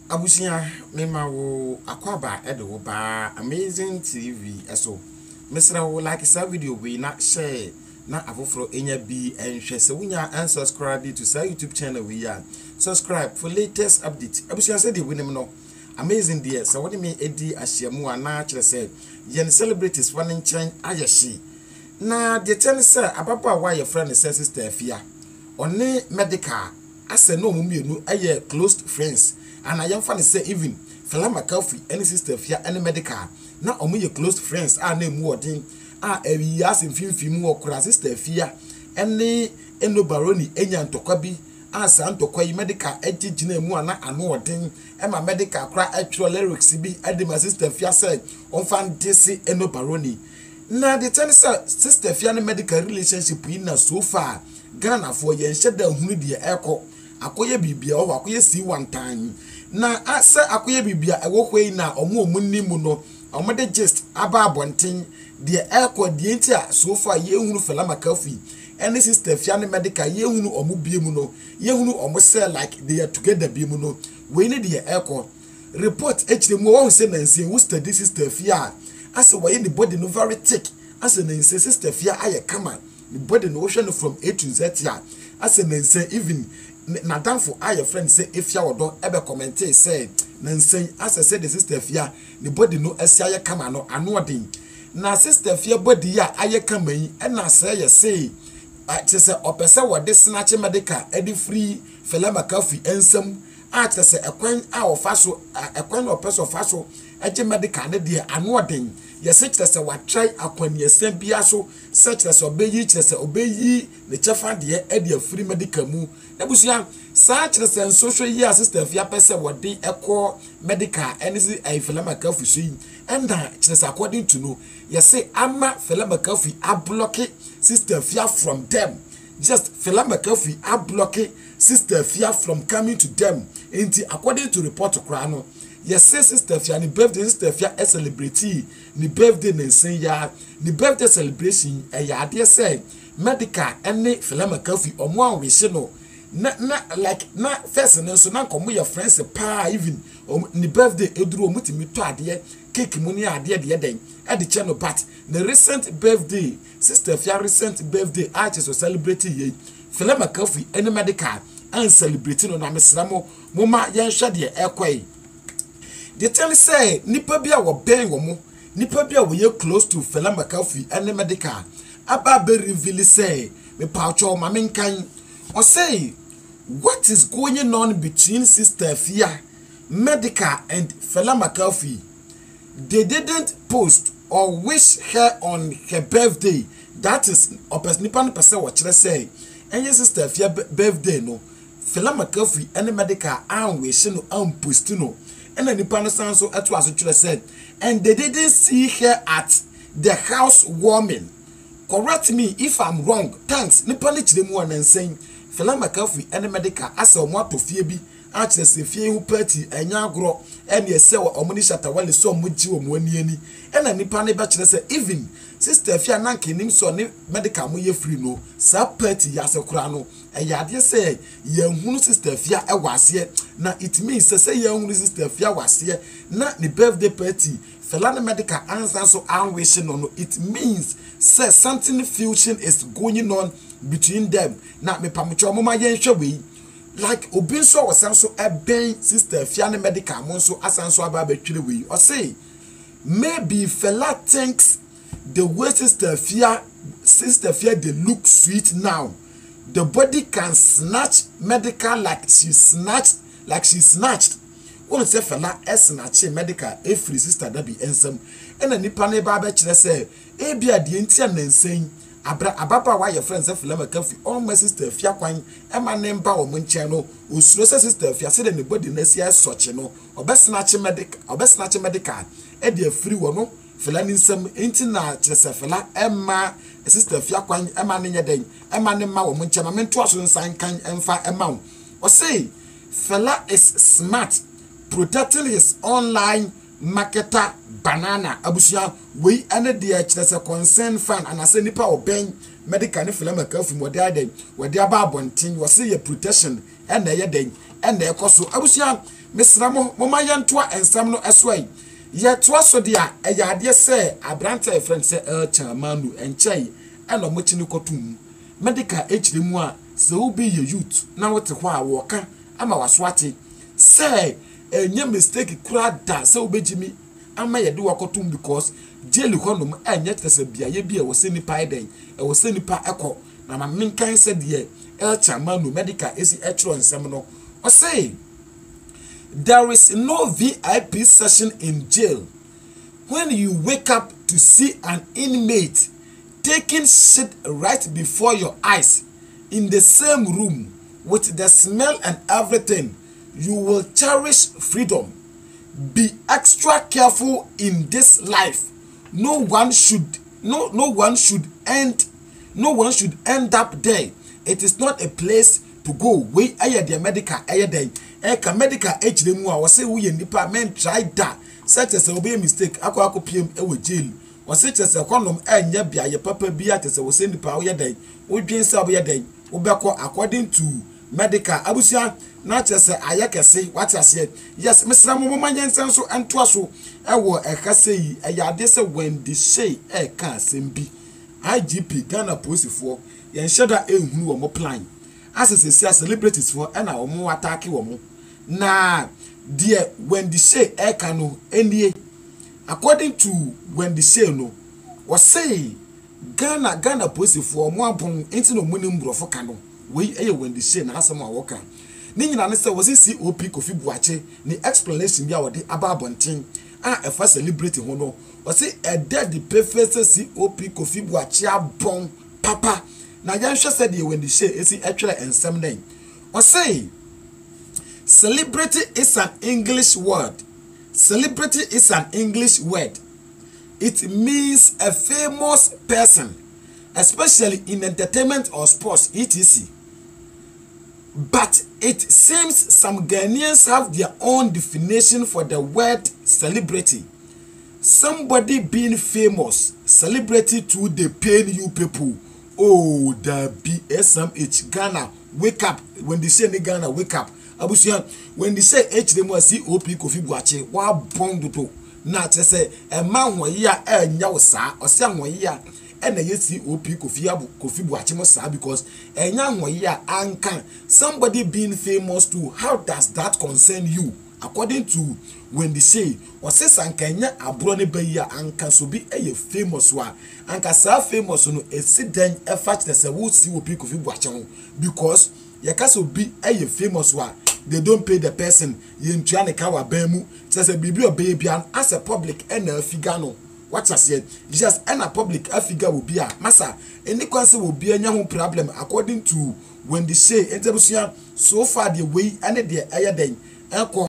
Abusia mema wo akwaba edo ba Amazing TV eso mesra wo like sa video we na share na afoforo enya bi enhwe se wunya unsubscribe to sa YouTube channel we ya subscribe for latest update. Abusia say dey winim no Amazing dear so what me edi ahyiamu ana kire say yen celebrities one nchen ayeshi na de ten say ababa wa ye friend say sister afia one medical ase no mumienu aye close friends and I am funny say even Fela Macaulay any sister fia any medical na omo ye close friends na mu odin ewi as mfimfim wo kura sister fia any eno baroni enya ntokwa bi asa ntokwa yi medical ejigina mu ana ano odin ma medical kura atro lyrics bi ade my sister fia say on fan disi eno baroni na the ten sister fia na medical relationship in na so far Ghana for yen sheda hunu de eko akoye bibia o akoye si one time na asa akoye bibia ewo hwei na omo omunnimu no omode just aba abonten de eko de ntia so far ye hunu Fela Macaulay any sister fia ne medical ye hunu omo biemu no ye hunu omo say like they are together biemu no we ne de eko report echiremu wo say nansi wo study sister fia asa we the body no very thick asa nansi sister fia aye kama the body no hwe from A to Z ya asa nansi even Nadam for your friend say if ya wodo ebe comment say nansen as I said the sister fia the body no esia ye kama no ano odin na sister fia body ya aye kama yi e na say ye say say opese wode snatch medical edi free Fela Macaulay ensam say ekwan a ofaso ekwan opeso ofaso eje medical ne de ano odin ye say say wa try akwani esem bia so such as obeyi say obeyi ne chefa de e de free medical mu Ebusia such as social year sister fia pese wode eko medical anything Fela Macaulay so and that according to know you say ama Fela Macaulay a block sister fia from them just Fela Macaulay a block sister fia from coming to them according to report to Krano yes sister fia ni birthday sister fia a celebrity ni birthday nensen ya ni birthday celebration ya ade say medical any Fela Macaulay omo anwe no na like na first and so na komo your friends pa even ni birthday eduru omutimi to ade cake money ade den at the channel but the recent birthday sister fia recent birthday artist so celebrating ye Fela Macaulay any medical and celebrating on amesramo moma yen hwe de ekwai they tell say nipa bia wo ben wo mo nipa bia wo ye close to Fela Macaulay any medical aba be reveal say me paucho mamenkan or say what is going on between sister fia medical and Fela Macaulay. They didn't post or wish her on her birthday. That is nipan person what say and your sister fia birthday no Fela Macaulay any medical and wish no post no and the nipan san so at was said and they didn't see her at the house warming. Correct me if I'm wrong. Thanks. Nipan chiremu and saying Fela Macaulay any medical as a mo to fie bi a kire se fie hu party enya agro and ye se omoni shatawale so moji omo ani ani ena nipa ne ba kire se even sister fia na nkenim so ne medical mo ye free no sa party ya se kura no eya de se ye hunu sister fia e wase na it means say ye hunu sister fia wase na ne birthday party Fela na medical answer so anwish no it means say something fusion is going on between them na me pamucho mama yen hwe like obin so wasan so ben sister fia na medical mo so asan so aba betwire we or say maybe Fela thinks the way sister fia they look sweet now the body can snatch medical like she snatched one say Fela snatch medical every sister that be ensam and nipa ne ba be kire say e bia de ntia nansen ababa wa your friends Fela Macaulay all my sister fia kwan e ma ne mba wo nchen no osuro sister fia say the body na sia soche no obesnatch medical e de free wo no Fela ninsam enti na kire say Fela emma sister fia kwan e ma ne nyeden e ma ne ma wo nchen ma mento aso nsan kan emfa e ma wo o say Fela is smart protecting his online marketer banana abusia we ene de kire concern fan and ase nipa oben medical ne Fela Macaulay mo de aba abonten wo say protection ene ye den ene ekoso abusia mesramo moma yentoa ensam no esoi ye toa so dia eyade se abranta friend se chamanu enchai eno mo chini kotum medical echiremu a se obi ye youth na wote ho a woka ama wasoate se enye mistake kura da se obejimi ama ye de wakotum because jail honum enye tese bia ye bia wo se nipa eden e wo se nipa ekọ na ma menkan se de chamanu medical esi echro nsem no o say there is no VIP session in jail. When you wake up to see an inmate taking shit right before your eyes in the same room with the smell and everything, you will cherish freedom. Be extra careful in this life. No one should end up there. It is not a place to go. We aye the medical aye dey. Eka medical hdemu a wose wo ye nipa men try da such as obey mistake akwa pm e jail wose chese konom enya bia ye papa bia tese wose nipa wo ye dey wo dwen sa wo ye dey wo beko according to medical abusia na chese ayekese what ase yes mesra mo manyensen so ento aso e wo ekase yi eyade se when the shay e ka sembi IGP Ghana posifo ye nheda ehunu wo mo plan asese sia celebrities for na wo mo attack wo mo na dear when the say ekano enie according to when the say no was say Ghana posifo mo abon enti no munim brofo kano we eye when the say na asem awoka ni nyina ne say was COP Kofi Buache ni explanation bia wode ababonten a efa celebrity ho no was say a dead the perfect COP Kofi Buache abon papa na yanhwe said ye when the say esi actually ensem name was say celebrity is an English word. Celebrity is an English word. It means a famous person, especially in entertainment or sports, etc. But it seems some Ghanaians have their own definition for the word celebrity. Somebody being famous, celebrity to the pain you people. Oh, the BSMH Ghana, wake up. When they say in Ghana, wake up. Abusia when they say HDM COP Kofi Buache wa bond to na te say e ma hwoyi a enya wo saa o se hwoyi a e na ye COP Kofi Buache mo saa because enya hwoyi a anka somebody being famous too. How does that concern you? According to when they say o se sankanya abro ne bayi a anka so bi e famous wa anka saa famous no esiden e fact say wo COP Kofi Buache ho because yakaso bi e famous wa they don't pay the person yentua ne kawa bemu say bibi obebia as a public and a figure no what I said just and a public a figure will be a massa any concern will be a problem according to when they say so far the way and the air day